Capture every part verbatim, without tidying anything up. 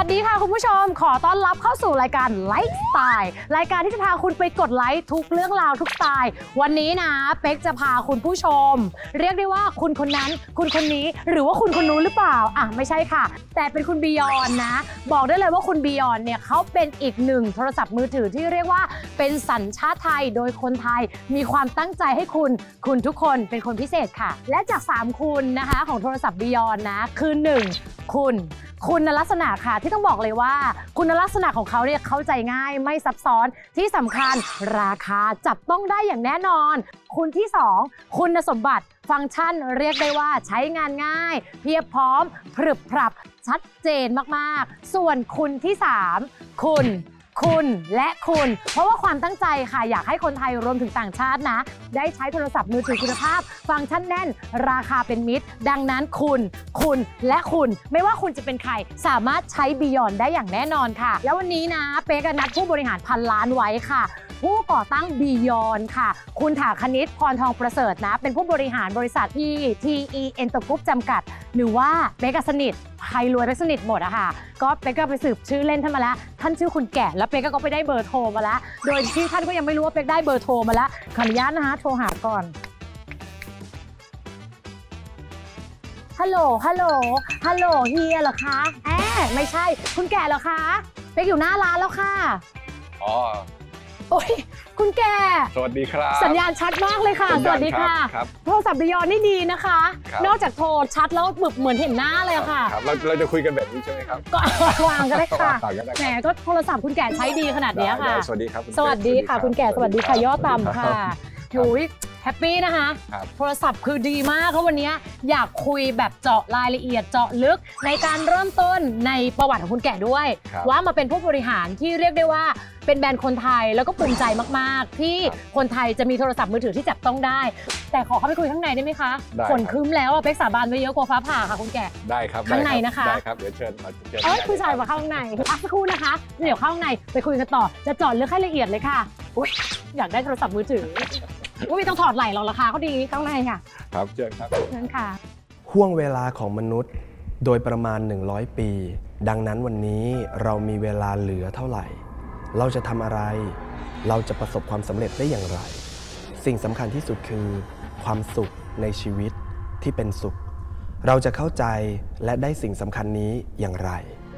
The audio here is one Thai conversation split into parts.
วัสดีค่ะคุณผู้ชมขอต้อนรับเข้าสู่รายการไลฟ์สไตล์รายการที่จะพาคุณไปกดไลค์ทุกเรื่องราวทุกสไตล์วันนี้นะเป๊กจะพาคุณผู้ชมเรียกได้ว่าคุณคนนั้นคุณคนนี้หรือว่าคุณคนนู้นหรือเปล่าอ่ะไม่ใช่ค่ะแต่เป็นคุณบียอนนะบอกได้เลยว่าคุณบียอนเนี่ยเขาเป็นอีกหนึ่งโทรศัพท์มือถือที่เรียกว่าเป็นสัญชาติไทยโดยคนไทยมีความตั้งใจให้คุณคุณทุกคนเป็นคนพิเศษค่ะและจากสามคุณนะคะของโทรศัพท์บียอนนะคือหนึ่งคุณคุณลักษณะค่ะที่ต้องบอกเลยว่าคุณลักษณะของเขาเนี่ยเข้าใจง่ายไม่ซับซ้อนที่สำคัญราคาจับต้องได้อย่างแน่นอนคุณที่สองคุณสมบัติฟังก์ชันเรียกได้ว่าใช้งานง่ายเพียบพร้อมพรึบพรับชัดเจนมากๆส่วนคุณที่สามคุณคุณและคุณเพราะว่าความตั้งใจค่ะอยากให้คนไทยรวมถึงต่างชาตินะได้ใช้โทรศัพท์มือถือคุณภาพฟังก์ชันแน่นราคาเป็นมิตรดังนั้นคุณคุณและคุณไม่ว่าคุณจะเป็นใครสามารถใช้บียอนได้อย่างแน่นอนค่ะแล้ววันนี้นะเป๊กนัดผู้บริหารพันล้านไว้ค่ะผู้ก่อตั้งบียอนค่ะคุณถาคณิตพรทองประเสริฐนะเป็นผู้บริหารบริษัทที่ ที อี Enter Group จำกัดหรือว่าเป๊กสนิทใครรวยเป๊กสนิทหมดอะค่ะก็เป๊กก็ไปสืบชื่อเล่นท่านมาแล้วท่านชื่อคุณแก่แล้วเป๊กก็ไปได้เบอร์โทรมาแล้วโดยที่ท่านก็ยังไม่รู้ว่าเป๊กได้เบอร์โทรมาแล้วขออนุญาตนะคะโทรหาก่อนฮัลโหลฮัลโหลฮัลโหลเฮียเหรอคะแอบไม่ใช่คุณแก่เหรอคะเป๊กอยู่หน้าร้านแล้วค่ะอ๋อโอ้ยคุณแก่สวัสดีครับสัญญาณชัดมากเลยค่ะสวัสดีค่ะโทรศัพท์บียอนนี่ดีนะคะนอกจากโทรชัดแล้วแบบเหมือนเห็นหน้าเลยค่ะครับเราเราจะคุยกันแบบนี้ใช่ไหมครับก็วางก็ได้ค่ะแหมก็โทรศัพท์คุณแก่ใช้ดีขนาดนี้ค่ะสวัสดีครับสวัสดีค่ะคุณแก่สวัสดีค่ะยอดต่ำค่ะหูยแฮปปี้นะคะโทรศัพท์คือดีมากเพราะวันนี้อยากคุยแบบเจาะรายละเอียดเจาะลึกในการเริ่มต้นในประวัติของคุณแก่ด้วยว่ามาเป็นผู้บริหารที่เรียกได้ว่าเป็นแบรนด์คนไทยแล้วก็ภูมิใจมากๆที่คนไทยจะมีโทรศัพท์มือถือที่จับต้องได้แต่ขอเข้าไปคุยข้างในได้ไหมคะฝนคืมแล้วเป๊กสาบานไว้เยอะกว่าฟ้าผ่าค่ะคุณแก่ได้ครับข้างในนะคะได้ครับเดี๋ยวเชิญมาเชิญเอ้ยคุยชายมาเข้าข้างในพักสักครู่นะคะเดี๋ยวเข้าข้างในไปคุยกันต่อจะเจาะลึกให้ละเอียดเลยค่ะอุ๊ยอยากได้โทรศัพท์มือถืออุ้ยต้องถอดไหล่เราราคาเขาดีข้างในค่ะครับเชิญครับเชิญค่ะห่วงเวลาของมนุษย์โดยประมาณหนึ่งร้อยปีดังนั้นวันนี้เรามีเวลาเหลือเท่าไหร่เราจะทำอะไรเราจะประสบความสำเร็จได้อย่างไรสิ่งสำคัญที่สุดคือความสุขในชีวิตที่เป็นสุขเราจะเข้าใจและได้สิ่งสำคัญนี้อย่างไร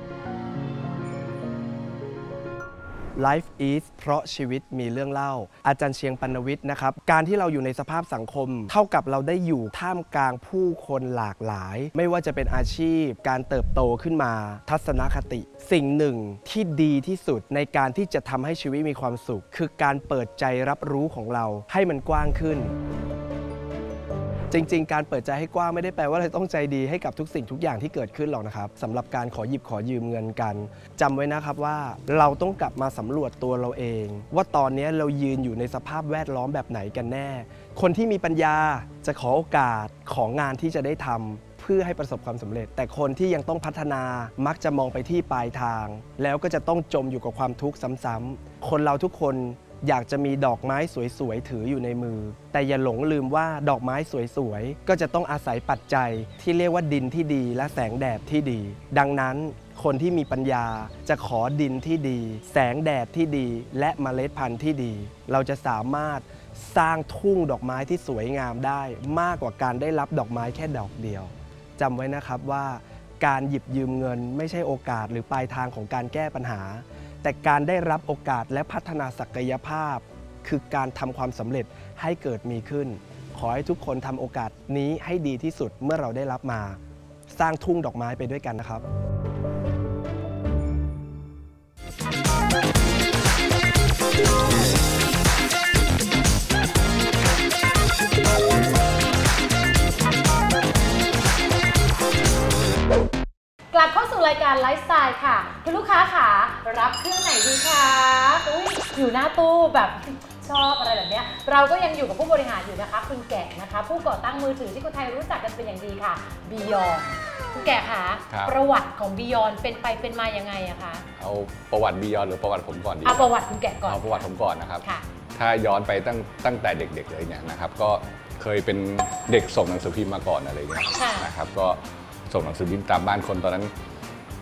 Life is เพราะชีวิตมีเรื่องเล่าอาจารย์เชียงปรณวิทย์นะครับการที่เราอยู่ในสภาพสังคมเท่ากับเราได้อยู่ท่ามกลางผู้คนหลากหลายไม่ว่าจะเป็นอาชีพการเติบโตขึ้นมาทัศนคติสิ่งหนึ่งที่ดีที่สุดในการที่จะทำให้ชีวิตมีความสุขคือการเปิดใจรับรู้ของเราให้มันกว้างขึ้นจริงๆการเปิดใจให้กว้างไม่ได้แปลว่าเราต้องใจดีให้กับทุกสิ่งทุกอย่างที่เกิดขึ้นหรอกนะครับสำหรับการขอหยิบขอยืมเงินกันจำไว้นะครับว่าเราต้องกลับมาสำรวจตัวเราเองว่าตอนนี้เรายืนอยู่ในสภาพแวดล้อมแบบไหนกันแน่คนที่มีปัญญาจะขอโอกาสของงานที่จะได้ทำเพื่อให้ประสบความสำเร็จแต่คนที่ยังต้องพัฒนามักจะมองไปที่ปลายทางแล้วก็จะต้องจมอยู่กับความทุกข์ซ้ำๆคนเราทุกคนอยากจะมีดอกไม้สวยๆถืออยู่ในมือแต่อย่าหลงลืมว่าดอกไม้สวยๆก็จะต้องอาศัยปัจจัยที่เรียกว่าดินที่ดีและแสงแดดที่ดีดังนั้นคนที่มีปัญญาจะขอดินที่ดีแสงแดดที่ดีและเมล็ดพันธุ์ที่ดีเราจะสามารถสร้างทุ่งดอกไม้ที่สวยงามได้มากกว่าการได้รับดอกไม้แค่ดอกเดียวจำไว้นะครับว่าการหยิบยืมเงินไม่ใช่โอกาสหรือปลายทางของการแก้ปัญหาแต่การได้รับโอกาสและพัฒนาศักยภาพคือการทำความสำเร็จให้เกิดมีขึ้นขอให้ทุกคนทำโอกาสนี้ให้ดีที่สุดเมื่อเราได้รับมาสร้างทุ่งดอกไม้ไปด้วยกันนะครับกลับเข้าสู่รายการไลฟ์สไตล์ค่ะคุณลูกค้าค่ะรับเครื่องไหนดีคะอุ้ยอยู่หน้าตู้แบบชอบอะไรแบบนี้เราก็ยังอยู่กับผู้บริหารอยู่นะคะคุณแก่นะคะผู้ก่อตั้งมือถือที่คนไทยรู้จักกันเป็นอย่างดีค่ะบียอนคุณแก่คะประวัติของบียอนเป็นไปเป็นมายังไงอะคะเอาประวัติบียอนหรือประวัติผมก่อนดีเอาประวัติคุณแก่ก่อนเอาประวัติผมก่อนนะครับถ้าย้อนไปตั้งตั้งแต่เด็กๆเลยเนี่ยนะครับก็เคยเป็นเด็กส่งหนังสือพิมพ์มาก่อนอะไรเงี้ยนะครับก็ส่งหนังสือพิมพ์ตามบ้านคนตอนนั้น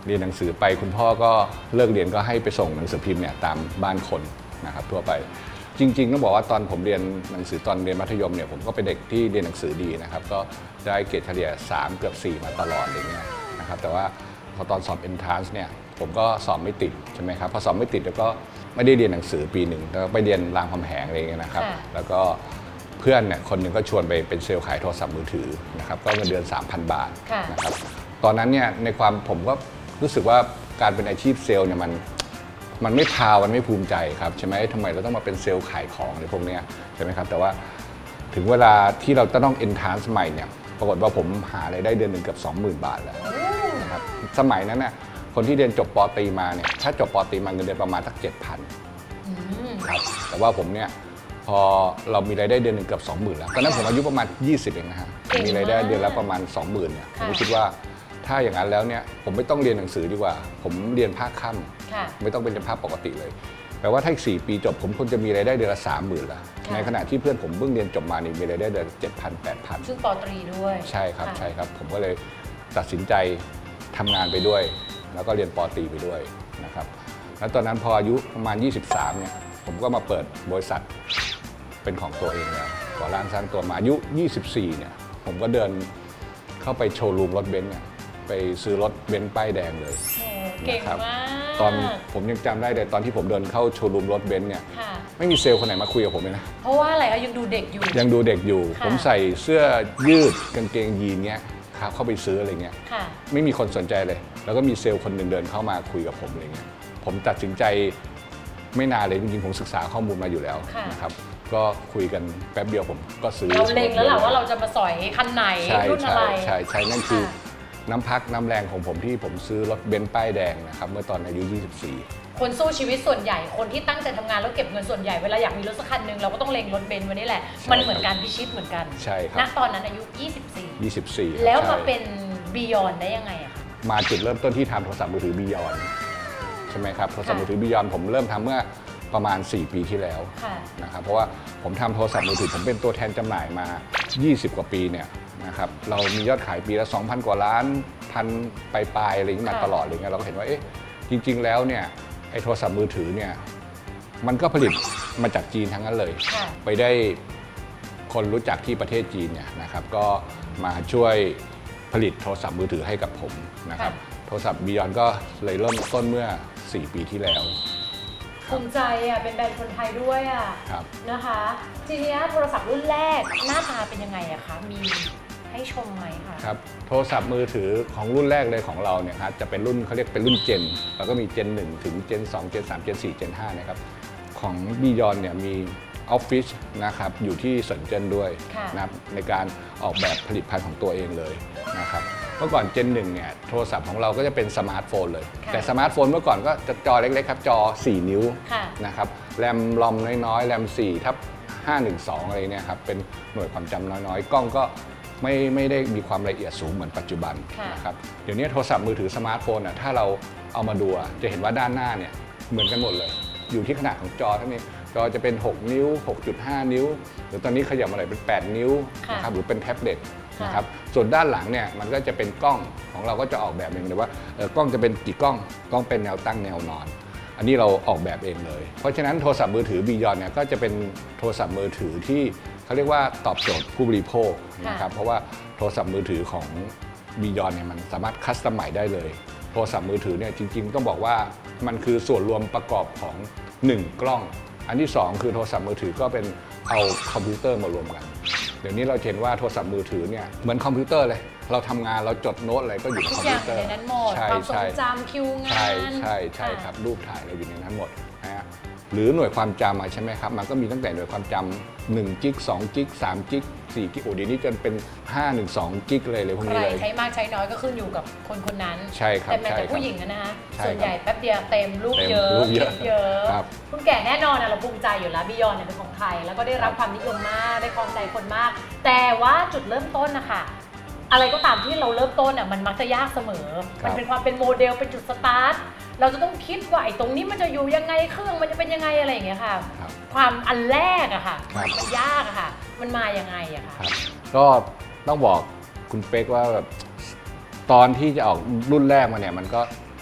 เรียนหนังสือไปคุณพ่อก็เลิกเรียนก็ให้ไปส่งหนังสือพิมพ์เนี่ยตามบ้านคนนะครับทั่วไปจริงๆต้องบอกว่าตอนผมเรียนหนังสือตอนเรียนมัธยมเนี่ยผมก็เป็นเด็กที่เรียนหนังสือดีนะครับก็ได้เกรดเฉลี่ยสามเกือบสี่มาตลอดอะไรเงี้ยนะครับแต่ว่าพอตอนสอบ entrance เนี่ยผมก็สอบไม่ติดใช่ไหมครับพอสอบไม่ติดแล้วก็ไม่ได้เรียนหนังสือปีหนึ่งแล้วไปเรียนรามคำแหงอะไรเงี้ยนะครับแล้วก็เพื่อนเนี่ยคนหนึ่งก็ชวนไปเป็นเซลล์ขายโทรศัพท์มือถือนะครับก็เงินเดือน สามพัน บาทนะครับตอนนั้นเนี่ยในความผมก็รู้สึกว่าการเป็นอาชีพเซลล์เนี่ยมันมันไม่พามันไม่ภูมิใจครับใช่ไหมทำไมเราต้องมาเป็นเซลล์ขายของอะไรพวกนี้ใช่ไหมครับแต่ว่าถึงเวลาที่เราต้อง entrance ใหม่เนี่ยปรากฏว่าผมหารายได้เดือนหนึ่งเกือบ สองหมื่น บาทแล้วนะครับสมัยนั้นน่ะคนที่เรียนจบป.ตรีมาเนี่ยถ้าจบป.ตรีมาเงินเดือนประมาณสัก เจ็ดพัน ครับแต่ว่าผมเนี่ยพอเรามีรายได้เดือนหนึ่งเกือบ สองหมื่น แล้วตอนนั้นผมอายุประมาณยี่สิบเองนะฮะมีรายได้เดือนละประมาณ สองหมื่น เนี่ยผมคิดว่าถ้าอย่างนั้นแล้วเนี่ยผมไม่ต้องเรียนหนังสือดีกว่าผมเรียนภาคค่ำไม่ต้องเป็นภาคปกติเลยแปลว่าถ้าอีกสี่ปีจบผมควรจะมีรายได้เดือนละ สามหมื่น แล้วในขณะที่เพื่อนผมเพิ่งเรียนจบมานี่มีรายได้เดือน เจ็ดพัน แปดพันซึ่งป.ตรีด้วยใช่ครับใช่ครับผมก็เลยตัดสินใจทำงานไปด้วยแล้วก็เรียนป.ตรีไปด้วยนะครับแล้วตอนนั้นพออายุประมาณยี่สิบสามเนี่ยผมก็มาเปิดบริษัทเป็นของตัวเองแล้วก่อร่างสร้างตัวมาอายุยี่สิบสี่เนี่ยผมก็เดินเข้าไปโชว์รูมรถเบนซ์เนี่ยไปซื้อรถเบนซ์ป้ายแดงเลยเก่งมากตอนผมยังจำได้เลยตอนที่ผมเดินเข้าโชว์รูมรถเบนซ์เนี่ยไม่มีเซลล์คนไหนมาคุยกับผมเลยนะเพราะว่าอะไรคะยังดูเด็กอยู่ยังดูเด็กอยู่ผมใส่เสื้อยืดกางเกงยีนเงี้ยครับเข้าไปซื้ออะไรเงี้ยไม่มีคนสนใจเลยแล้วก็มีเซลล์คนหนึ่งเดินเข้ามาคุยกับผมอะไรเงี้ยผมตัดสินใจไม่นานเลยจริงๆผมศึกษาข้อมูลมาอยู่แล้วนะครับก็คุยกันแป๊บเดียวผมก็ซื้อเราเล็งแล้วแหละว่าเราจะมาสอยคันไหนรุ่นอะไรใช่ใช่นั่นคือน้ำพักน้ำแรงของผมที่ผมซื้อรถเบนซ์ป้ายแดงนะครับเมื่อตอนอายุยี่สิบสี่คนสู้ชีวิตส่วนใหญ่คนที่ตั้งใจทำงานแล้วเก็บเงินส่วนใหญ่เวลาอยากมีรถสักคันหนึ่งเราก็ต้องเล็งรถเบนซ์ไว้นี่แหละมันเหมือนการพิชิตเหมือนกันใช่ครับณตอนนั้นอายุยี่สิบสี่ยี่สิบสี่แล้วมาเป็นบียอนได้ยังไงอะคะมาจุดเริ่มต้นที่ทำโทรศัพท์มือถือบียอนใช่ไหมครับโทรศัพท์มือถือบียอนผมเริ่มทำเมื่อประมาณสี่ปีที่แล้วนะครับเพราะว่าผมทำโทรศัพท์มือถือผมเป็นตัวแทนจำหน่ายมายี่สิบกว่าปีเนี่ยนะครับเรามียอดขายปีละ สองพัน กว่าล้านพันปลายๆอะไรอย่างนี้มาตลอดเลยไงเราก็เห็นว่าเอ๊ะจริงๆแล้วเนี่ยไอ้โทรศัพท์มือถือเนี่ยมันก็ผลิตมาจากจีนทั้งนั้นเลยไปได้คนรู้จักที่ประเทศจีนเนี่ยนะครับก็มาช่วยผลิตโทรศัพท์มือถือให้กับผมนะครับโทรศัพท์บียอนก็เลยเริ่มต้นเมื่อสี่ปีที่แล้วภูมิใจอ่ะเป็นแบรนด์คนไทยด้วยอ่ะนะคะทีนี้โทรศัพท์รุ่นแรกหน้าตาเป็นยังไงอะคะมีให้ชมไหมคะครับโทรศัพท์มือถือของรุ่นแรกเลยของเราเนี่ยครับจะเป็นรุ่นเขาเรียกเป็นรุ่นเจนแล้วก็มีเจนหนึ่งถึงเจนสองเจนสามเจนสี่เจนห้านะครับของบียอนเนี่ยมีออฟฟิศนะครับอยู่ที่เซินเจิ้นด้วยนะครับในการออกแบบผลิตภัณฑ์ของตัวเองเลยนะครับเมื่อก่อนเจนหนึ่งเนี่ยโทรศัพท์ของเราก็จะเป็นสมาร์ทโฟนเลยแต่สมาร์ทโฟนเมื่อก่อนก็จะจอเล็กๆครับจอสี่นิ้วนะครับแรมลอมน้อยๆแรมสี่ทับห้าหนึ่งสองอะไรเนี่ยครับเป็นหน่วยความจำน้อยๆกล้องก็ไม่ไม่ได้มีความละเอียดสูงเหมือนปัจจุบันนะครับเดี๋ยวนี้โทรศัพท์มือถือสมาร์ทโฟนอ่ะถ้าเราเอามาดูจะเห็นว่าด้านหน้าเนี่ยเหมือนกันหมดเลยอยู่ที่ขนาดของจอเท่านี้จอจะเป็นหกนิ้ว หกจุดห้า นิ้วหรือตอนนี้ขยับมาหน่อยเป็นแปดนิ้วนะครับหรือเป็นแท็บเล็ตนะครับส่วนด้านหลังเนี่ยมันก็จะเป็นกล้องของเราก็จะออกแบบเองเลยว่ากล้องจะเป็นกี่กล้องกล้องเป็นแนวตั้งแนวนอนอันนี้เราออกแบบเองเลยเพราะฉะนั้นโทรศัพท์มือถือบียอนเนี่ยก็จะเป็นโทรศัพท์มือถือที่เขาเรียกว่าตอบโจทย์ผู้บริโภคนะครับเพราะว่าโทรศัพท์มือถือของบียอนเนี่ยมันสามารถคัสตอมไมซ์ได้เลยโทรศัพท์มือถือเนี่ยจริงๆต้องบอกว่ามันคือส่วนรวมประกอบของหนึ่งกล้องอันที่สองคือโทรศัพท์มือถือก็เป็นเอาคอมพิวเตอร์มารวมกันเดี๋ยวนี้เราเห็นว่าโทรศัพท์มือถือเนี่ยเหมือนคอมพิวเตอร์เลยเราทำงานเราจดโน้ตอะไรก็อยู่ในคอมพิวเตอร์ทุกอย่างในนั้นหมดความทรงจำคิวงานใช่ใช่ใช่ครับรูปถ่ายเราอยู่ในนั้นหมดนะฮะหรือหน่วยความจำใช่ไหมครับมันก็มีตั้งแต่หน่วยความจำหนึ่งจิกสองจิกสามจิกสี่กิกโอ้เดี๋ยวนี้จนเป็นห้า หนึ่ง สองกิกเลยเลยพวกนี้เลยใช้มากใช้น้อยก็ขึ้นอยู่กับคนคนนั้นใช่ครับแต่แต่ผู้หญิงนะฮะส่วนใหญ่แป๊บเดียวเต็มรูปเยอะคลิปเยอะคุณแก่แน่นอนเราภูมิใจอยู่แล้วบียอนเนี่ยเป็นของไทยแล้วก็ได้รับความนิยมมากได้ครองใจคนมากแต่ว่าจุดเริ่มต้นนะคะอะไรก็ตามที่เราเริ่มต้นอ่ะมันมักจะยากเสมอมันเป็นความเป็นโมเดลเป็นจุดสตาร์ทเราจะต้องคิดว่าไอ้ตรงนี้มันจะอยู่ยังไงเครื่องมันจะเป็นยังไงอะไรอย่างเงี้ยค่ะความอันแรกอะค่ะมันยากอะค่ะมันมายังไงอะค่ะก็ต้องบอกคุณเป๊กว่าแบบตอนที่จะออกรุ่นแรกมาเนี่ยมันก็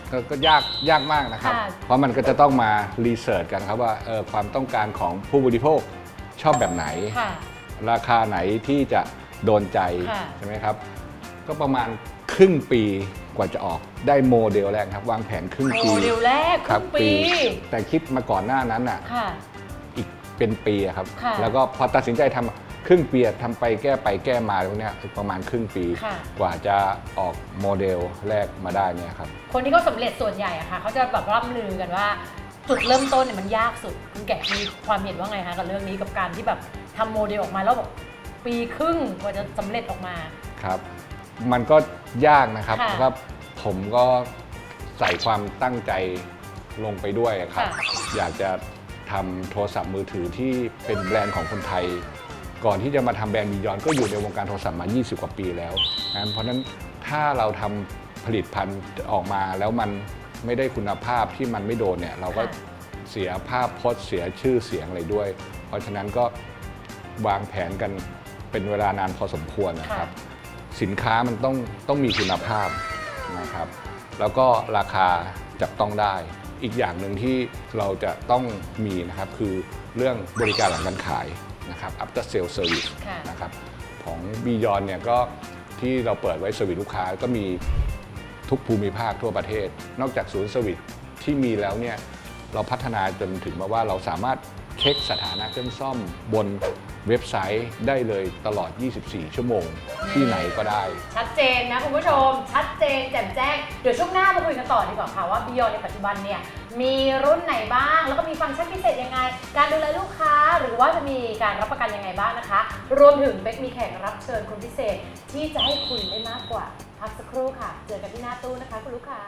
ก็ก็ยากยากมากนะครับ เพราะมันก็จะต้องมารีเสิร์ชกันครับว่าเออความต้องการของผู้บริโภคชอบแบบไหนราคาไหนที่จะโดนใจใช่ไหมครับก็ประมาณครึ่งปีกว่าจะออกได้โมเดลแรกครับวางแผนครึ่งปีโมเดลแรกครึ่งปีแต่คิดมาก่อนหน้านั้นอ่ะอีกเป็นปีครับแล้วก็พอตัดสินใจทำครึ่งปีทำไปแก้ไปแก้มาตรงนี้ประมาณครึ่งปีกว่าจะออกโมเดลแรกมาได้เนี่ยครับคนที่เขาสำเร็จส่วนใหญ่อะค่ะเขาจะแบบร่ำลือกันว่าจุดเริ่มต้นเนี่ยมันยากสุดคุณแกะมีความเห็นว่าไงคะกับเรื่องนี้กับการที่แบบทำโมเดลออกมาแล้วแบบปีครึ่งกว่าจะสำเร็จออกมาครับมันก็ยากนะครับครับผมก็ใส่ความตั้งใจลงไปด้วยครับอยากจะทำโทรศัพท์มือถือที่เป็นแบรนด์ของคนไทยก่อนที่จะมาทำแบรนด์บียอนก็อยู่ในวงการโทรศัพท์มายี่สิบกว่าปีแล้วนะเพราะฉะนั้นถ้าเราทำผลิตภัณฑ์ออกมาแล้วมันไม่ได้คุณภาพที่มันไม่โดนเนี่ยเราก็เสียภาพพจน์เสียชื่อเสียงอะไรด้วยเพราะฉะนั้นก็วางแผนกันเป็นเวลานานพอสมควรนะครับสินค้ามันต้องต้องมีคุณภาพนะครับแล้วก็ราคาจับต้องได้อีกอย่างหนึ่งที่เราจะต้องมีนะครับคือเรื่องบริการหลังการขายนะครับ after sale service นะครับของ Beyond เนี่ยก็ที่เราเปิดไว้เซอร์วิสลูกค้าก็มีทุกภูมิภาคทั่วประเทศนอกจากศูนย์เซอร์วิสที่มีแล้วเนี่ยเราพัฒนาจนถึงมาว่าเราสามารถเช็คสถานะเครื่องซ่อมบนเว็บไซต์ได้เลยตลอดยี่สิบสี่ชั่วโมงที่ไหนก็ได้ชัดเจนนะคุณผู้ชมชัดเจนแจ่มแจ้งเดี๋ยวช่วงหน้ามาคุยกันต่อดีกว่าค่ะว่า Beyond ในปัจจุบันเนี่ยมีรุ่นไหนบ้างแล้วก็มีฟังก์ชันพิเศษยังไงการดูแลลูกค้าหรือว่าจะมีการรับประกันยังไงบ้างนะคะรวมถึงเป๊กมีแขกรับเชิญคนพิเศษที่จะให้คุยได้มากกว่าพักสักครู่ค่ะเจอกันที่หน้าตู้นะคะคุณลูกค้า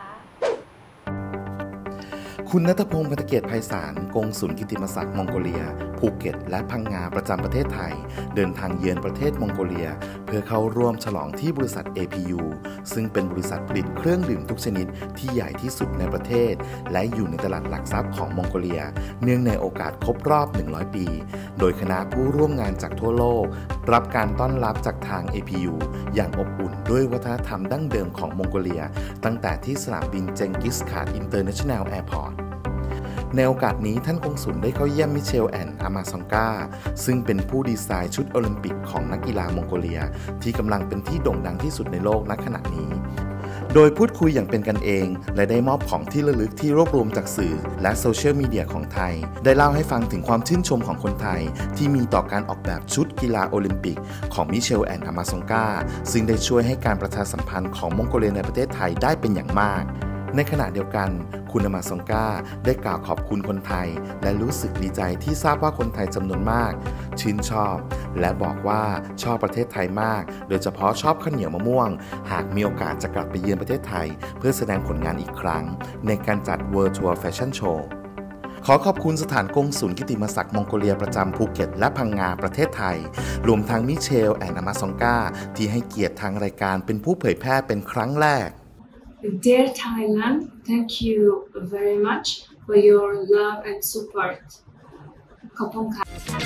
คุณณัฐพงศ์ พันธเกียรติไพศาลกงสุลกิตติมศักดิ์มองโกเลียภูเก็ตและพังงาประจำประเทศไทยเดินทางเยือนประเทศมองโกเลียเพื่อเข้าร่วมฉลองที่บริษัท เอ พี ยู ซึ่งเป็นบริษัทผลิตเครื่องดื่มทุกชนิดที่ใหญ่ที่สุดในประเทศและอยู่ในตลาดหลักทรัพย์ของมองโกเลียเนื่องในโอกาสครบรอบหนึ่งร้อยปีโดยคณะผู้ร่วมงานจากทั่วโลกรับการต้อนรับจากทาง เอ พี ยู อย่างอบอุ่นด้วยวัฒนธรรมดั้งเดิมของมองโกเลียตั้งแต่ที่สนามบินเจงกิสข่านอินเตอร์เนชั่นแนลแอร์พอร์ตในโอกาสนี้ท่านกงสุลได้เข้าเยี่ยมมิเชลแอนด์อามาซองกาซึ่งเป็นผู้ดีไซน์ชุดโอลิมปิกของนักกีฬามองโกเลียที่กำลังเป็นที่โด่งดังที่สุดในโลกณขณะนี้โดยพูดคุยอย่างเป็นกันเองและได้มอบของที่ระลึกที่รวบรวมจากสื่อและโซเชียลมีเดียของไทยได้เล่าให้ฟังถึงความชื่นชมของคนไทยที่มีต่อการออกแบบชุดกีฬาโอลิมปิกของมิเชลแอนด์อามาซองกาซึ่งได้ช่วยให้การประชาสัมพันธ์ของมองโกเลียในประเทศไทยได้เป็นอย่างมากในขณะเดียวกันคุณอามาซองกาได้กล่าวขอบคุณคนไทยและรู้สึกดีใจที่ทราบว่าคนไทยจำนวนมากชื่นชอบและบอกว่าชอบประเทศไทยมากโดยเฉพาะชอบข้าวเหนียวมะม่วงหากมีโอกาสจะกลับไปเยือนประเทศไทยเพื่อแสดงผลงานอีกครั้งในการจัด World Tour Fashion Show ขอขอบคุณสถานกงสุลกิตติมศักดิ์มองโกเลียประจำภูเก็ตและพังงาประเทศไทยรวมทั้งมิเชลแอนด์อามาซองกาที่ให้เกียรติทางรายการเป็นผู้เผยแพร่เป็นครั้งแรก Dear Thailand, thank you very much for your love and support. ขอบคุณค่ะ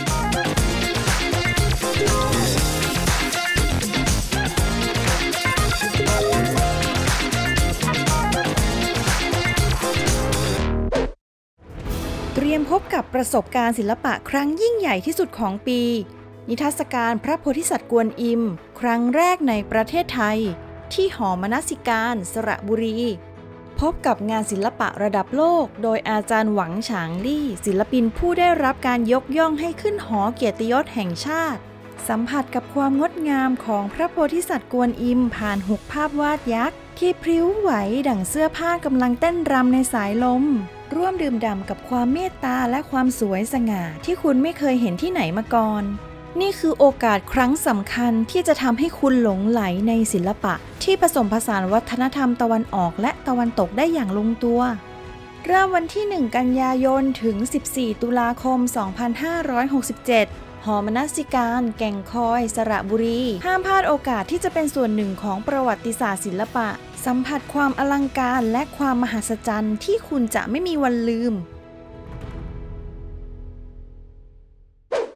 เตรียมพบกับประสบการณ์ศิลปะครั้งยิ่งใหญ่ที่สุดของปีนิทรรศการพระโพธิสัตว์กวนอิมครั้งแรกในประเทศไทยที่หอมนสิการสระบุรีพบกับงานศิลปะระดับโลกโดยอาจารย์หวังฉางลี่ศิลปินผู้ได้รับการยกย่องให้ขึ้นหอเกียรติยศแห่งชาติสัมผัสกับความงดงามของพระโพธิสัตว์กวนอิมผ่านหุบภาพวาดยักษ์ที่พริ้วไหวดั่งเสื้อผ้ากำลังเต้นรำในสายลมร่วมดื่มด่ำกับความเมตตาและความสวยสง่าที่คุณไม่เคยเห็นที่ไหนมาก่อนนี่คือโอกาสครั้งสำคัญที่จะทำให้คุณหลงไหลในศิลปะที่ผสมผสานวัฒนธรรมตะวันออกและตะวันตกได้อย่างลงตัวเริ่มวันที่หนึ่งกันยายนถึงสิบสี่ตุลาคมสองพันห้าร้อยหกสิบเจ็ดหอมนสิการแก่งคอยสระบุรีห้ามพลาดโอกาสที่จะเป็นส่วนหนึ่งของประวัติศาสตร์ศิลปะสัมผัสความอลังการและความมหัศจรรย์ที่คุณจะไม่มีวันลืม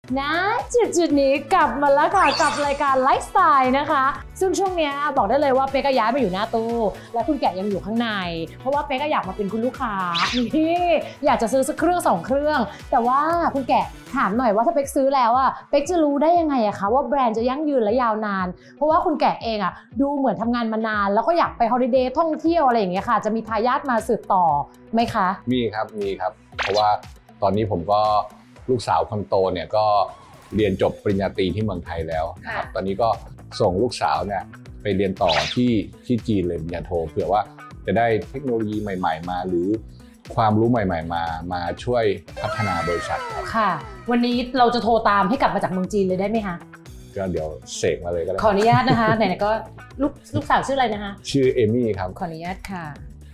นะจุดจุดนี้กลับมาแล้วค่ะกับรายการไลฟ์สไตล์นะคะซึ่งช่วงนี้บอกได้เลยว่าเป๊กก็ย้ายมาอยู่หน้าตู้และคุณแกะยังอยู่ข้างในเพราะว่าเป๊กก็อยากมาเป็นคุณลูกค้านี่อยากจะซื้อสักเครื่องสองเครื่องแต่ว่าคุณแกะถามหน่อยว่าถ้าเป๊กซื้อแล้วอะเป๊กจะรู้ได้ยังไงอะคะว่าแบรนด์จะยั่งยืนและยาวนานเพราะว่าคุณแกะเองอะดูเหมือนทำงานมานานแล้วก็อยากไปฮอลิเดย์ท่องเที่ยวอะไรอย่างเงี้ยค่ะจะมีทายาทมาสืบต่อไหมคะมีครับมีครับเพราะว่าตอนนี้ผมก็ลูกสาวคนโตเนี่ยก็เรียนจบปริญญาตรีที่เมืองไทยแล้วนะครับตอนนี้ก็ส่งลูกสาวเนี่ยไปเรียนต่อที่ที่จีนเลยปริญญาโทเผื่อว่าจะได้เทคโนโลยีใหม่ๆมาหรือความรู้ใหม่ๆมามาช่วยพัฒนาบริษัทค่ะวันนี้เราจะโทรตามให้กลับมาจากเมืองจีนเลยได้ไหมคะก็เดี๋ยวเสกมาเลยก็ได้ขออนุญาตนะคะไหนๆก็ลูกลูกสาวชื่ออะไรนะคะชื่อเอมี่ครับขออนุญาตค่ะ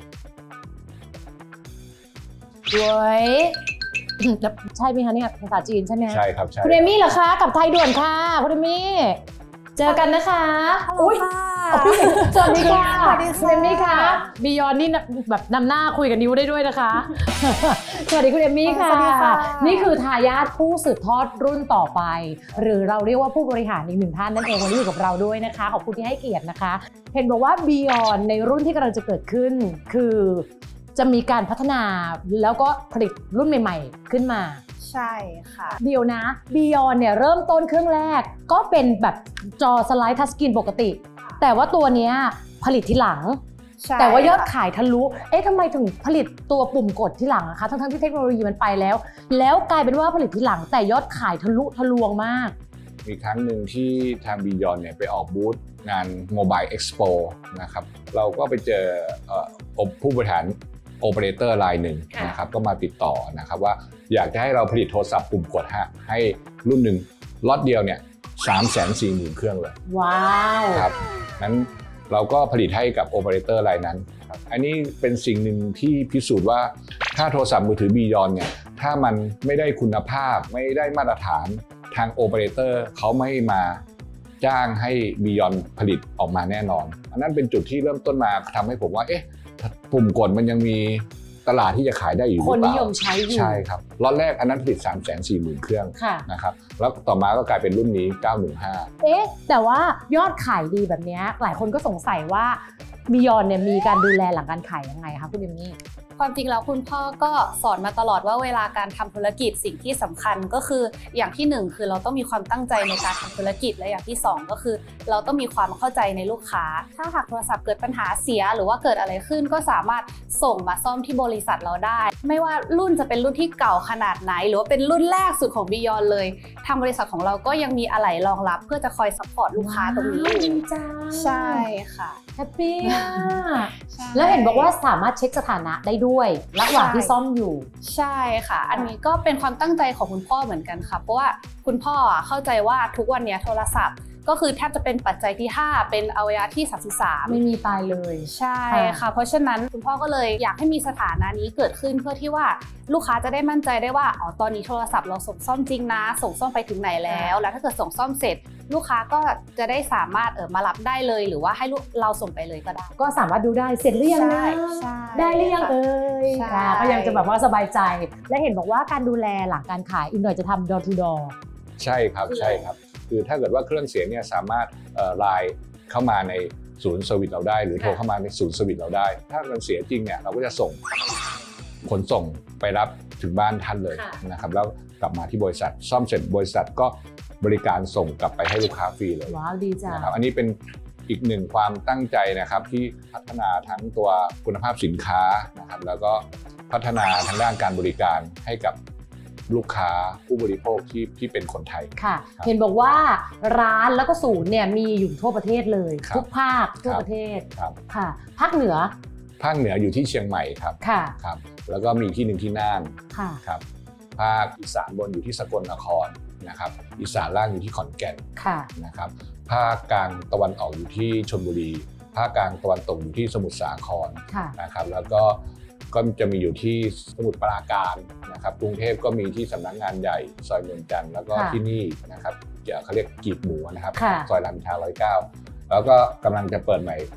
ด้วยใช่ไหมคะเนี่ยภาษาจีนใช่ไหมใช่ครับใช่คุณเอมี่เหรอคะกับไทยด่วนค่ะคุณเอมี่เจอกันนะคะอุ้ยสวัสดีค่ะคุณเอมี่ค่ะบียอนนี่แบบนำหน้าคุยกับนิ้วได้ด้วยนะคะสวัสดีคุณเอมี่ค่ะนี่คือทายาทผู้สืบทอดรุ่นต่อไปหรือเราเรียกว่าผู้บริหารอีกหนึ่งท่านนั่นเองวันนี้อยู่กับเราด้วยนะคะขอบคุณที่ให้เกียรตินะคะเห็นบอกว่าบียอนในรุ่นที่กำลังจะเกิดขึ้นคือจะมีการพัฒนาแล้วก็ผลิตรุ่นใหม่ๆขึ้นมาใช่ค่ะเดียวนะ Beyond เนี่ยเริ่มต้นเครื่องแรกก็เป็นแบบจอสไลด์ทัชสกรีนปกติแต่ว่าตัวนี้ผลิตทีหลังแต่ว่ายอดขายทะลุเอ๊ะทำไมถึงผลิตตัวปุ่มกดที่หลังอะคะทั้งๆที่เทคโนโลยีมันไปแล้วแล้วกลายเป็นว่าผลิตทีหลังแต่ยอดขายทะลุทะลวงมากมีครั้งหนึ่งที่ทาง Beyond เนี่ยไปออกบูธงาน Mobile Expo นะครับเราก็ไปเจอผู้บริหารโอเปอเรเตอร์รายหนึ่งนะครับก็มาติดต่อนะครับว่าอยากจะให้เราผลิตโทรศัพท์ปุ่มกดฮะให้รุ่นหนึ่งล็อตเดียวเนี่ยสามแสนสี่หมื่นเครื่องเลยว้าวครับนั้นเราก็ผลิตให้กับโอเปอเรเตอร์รายนั้นครับอันนี้เป็นสิ่งหนึ่งที่พิสูจน์ว่าถ้าโทรศัพท์มือถือ Beyond เนี่ยถ้ามันไม่ได้คุณภาพไม่ได้มาตรฐานทางโอเปอเรเตอร์เขาไม่มาจ้างให้ Beyond ผลิตออกมาแน่นอนอันนั้นเป็นจุดที่เริ่มต้นมาทำให้ผมว่าเอ๊ะปุ่มกดมันยังมีตลาดที่จะขายได้อยู่หรือเปล่าคนนิยมใช้อยู่ใช่ครับล็อตแรกอันนั้นผลิต สามแสนสี่หมื่น เครื่องนะครับแล้วต่อมาก็กลายเป็นรุ่นนี้เก้าหนึ่งห้าเอ๊ะแต่ว่ายอดขายดีแบบนี้หลายคนก็สงสัยว่า Beyond เนี่ยมีการดูแลหลังการขายยังไงคะคุณเอมมี่ความจริงแล้วคุณพ่อก็สอนมาตลอดว่าเวลาการทำธุรกิจสิ่งที่สำคัญก็คืออย่างที่หนึ่งคือเราต้องมีความตั้งใจในการทำธุรกิจและอย่างที่สองก็คือเราต้องมีความเข้าใจในลูกค้าถ้าหากโทรศัพท์เกิดปัญหาเสียหรือว่าเกิดอะไรขึ้นก็สามารถส่งมาซ่อมที่บริษัทเราได้ไม่ว่ารุ่นจะเป็นรุ่นที่เก่าขนาดไหนหรือว่าเป็นรุ่นแรกสุดของ Beyond เลยทางบริษัทของเราก็ยังมีอะไหล่รองรับเพื่อจะคอยซัพพอร์ตลูกค้าตรงนี้ใช่ค่ะแฮปปี้แล้วเห็นบอกว่าสามารถเช็คสถานะได้ด้วยระหว่างที่ซ่อมอยู่ใช่ค่ะอันนี้ก็เป็นความตั้งใจของคุณพ่อเหมือนกันค่ะเพราะว่าคุณพ่อเข้าใจว่าทุกวันนี้โทรศัพท์ก็คือแทบจะเป็นปัจจัยที่ห้าเป็นอวัยวะที่สามสิบสามไม่มีตายเลยใช่ค่ะเพราะฉะนั้นคุณพ่อก็เลยอยากให้มีสถานะนี้เกิดขึ้นเพื่อที่ว่าลูกค้าจะได้มั่นใจได้ว่าอ๋อตอนนี้โทรศัพท์เราส่งซ่อมจริงนะส่งซ่อมไปถึงไหนแล้วแล้วถ้าเกิดส่งซ่อมเสร็จลูกค้าก็จะได้สามารถเออมารับได้เลยหรือว่าให้เราส่งไปเลยก็ได้ก็สามารถดูได้เสร็จหรือยังนะได้หรือยังเอ่ยก็ยังจะแบบว่าสบายใจและเห็นบอกว่าการดูแลหลังการขายอีกหน่อยจะทำ door to door ใช่ครับใช่ครับคือถ้าเกิดว่าเครื่องเสียเนี่ยสามารถไลน์เข้ามาในศูนย์เซอร์วิสเราได้หรือโทรเข้ามาในศูนย์เซอร์วิสเราได้ถ้ามันเสียจริงเนี่ยเราก็จะส่งขนส่งไปรับถึงบ้านท่านเลยนะครับแล้วกลับมาที่บริษัทซ่อมเสร็จบริษัทก็บริการส่งกลับไปให้ลูกค้าฟรีเลยว้าวดีจังนะครับอันนี้เป็นอีกหนึ่งความตั้งใจนะครับที่พัฒนาทั้งตัวคุณภาพสินค้านะครับแล้วก็พัฒนาทางด้านการบริการให้กับลูกค้าผู้บริโภคที่ที่เป็นคนไทยค่ะเห็นบอกว่าร้านแล้วก็ศูนย์เนี่ยมีอยู่ทั่วประเทศเลยทุกภาคทั่วประเทศค่ะภาคเหนือภาคเหนืออยู่ที่เชียงใหม่ครับค่ะครับแล้วก็มีที่หนึ่งที่น่านค่ะครับภาคอีสานบนอยู่ที่สกลนครนะครับอีสานล่างอยู่ที่ขอนแก่นค่ะนะครับภาคกลางตะวันออกอยู่ที่ชลบุรีภาคกลางตะวันตกอยู่ที่สมุทรสาครนะครับแล้วก็ก็จะมีอยู่ที่สมุทรปราการนะครับกรุงเทพก็มีที่สำนักงานใหญ่ซอยเมืองจันทร์แล้วก็ที่นี่นะครับเขาเรียกกีบหมูนะครับซอยรามอินทราร้อยเก้าแล้วก็กำลังจะเปิดใหม่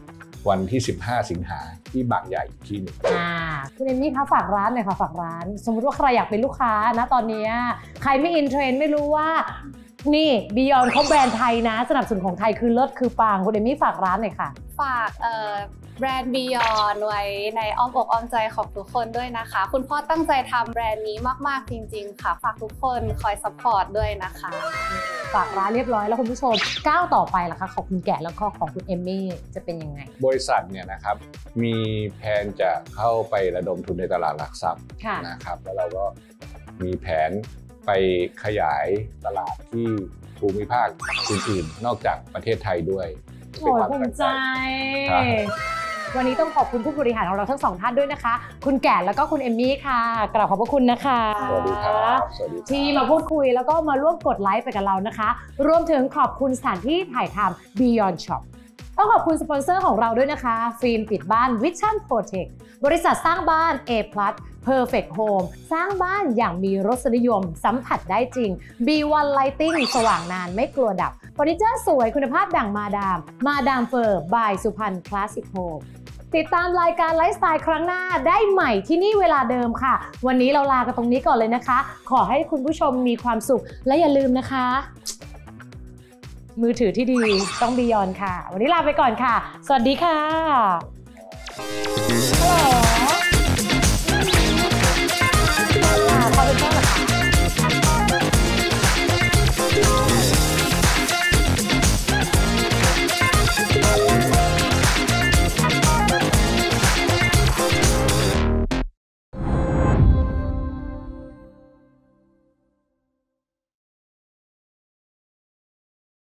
วันที่ สิบห้า สิงหาที่บางใหญ่อีกที่หนึ่งอ่าคุณเอมมี่คะฝากร้านหน่อยค่ะฝากร้าน สมมุติว่าใครอยากเป็นลูกค้านะตอนนี้ใครไม่อินเทรนด์ไม่รู้ว่านี่ Beyond เขาแบรนด์ไทยนะสนับสนุนของไทยคือเลิศคือปังคุณเอมมี่ฝากร้านหน่อยค่ะฝากเอ่อแบรนด์ Beyond ไว้ในอ้อมอกอ้อมใจของทุกคนด้วยนะคะคุณพ่อตั้งใจทำแบรนด์นี้มากๆจริงๆค่ะฝากทุกคนคอยซัพพอร์ตด้วยนะคะฝากร้านเรียบร้อยแล้วคุณผู้ชมก้าวต่อไปล่ะคะของคุณแกะแล้วก็ของคุณเอมมี่จะเป็นยังไงบริษัทเนี่ยนะครับมีแผนจะเข้าไประดมทุนในตลาดหลักทรัพย์นะครับแล้วเราก็มีแผนไปขยายตลาดที่ภูมิภาคอื่นๆนอกจากประเทศไทยด้วยโอ้ยภูมิใจวันนี้ต้องขอบคุณผู้บริหารของเราทั้งสองท่านด้วยนะคะคุณแก่แล้วก็คุณเอมมี่ค่ะกราบขอบพระคุณนะคะสวัสดีครับที่มาพูดคุยแล้วก็มาร่วมกดไลค์ไปกับเรานะคะรวมถึงขอบคุณสถานที่ถ่ายทำ Beyond Shop ต้องขอบคุณสปอนเซอร์ของเราด้วยนะคะฟิล์มปิดบ้าน Vision Protect บริษัทสร้างบ้าน A plus Perfect Home สร้างบ้านอย่างมีรสนิยมสัมผัสได้จริง บี วัน Lighting สว่างนานไม่กลัวดับเฟอร์นิเจอร์สวยคุณภาพดั่งมาดามมาดามเฟอร์บายสุพรรณคลาสสิกโฮมติดตามรายการไลฟ์สไตล์ครั้งหน้าได้ใหม่ที่นี่เวลาเดิมค่ะวันนี้เราลากันตรงนี้ก่อนเลยนะคะขอให้คุณผู้ชมมีความสุขและอย่าลืมนะคะมือถือที่ดีต้อง Beyond ค่ะวันนี้ลาไปก่อนค่ะสวัสดีค่ะฮัลโหล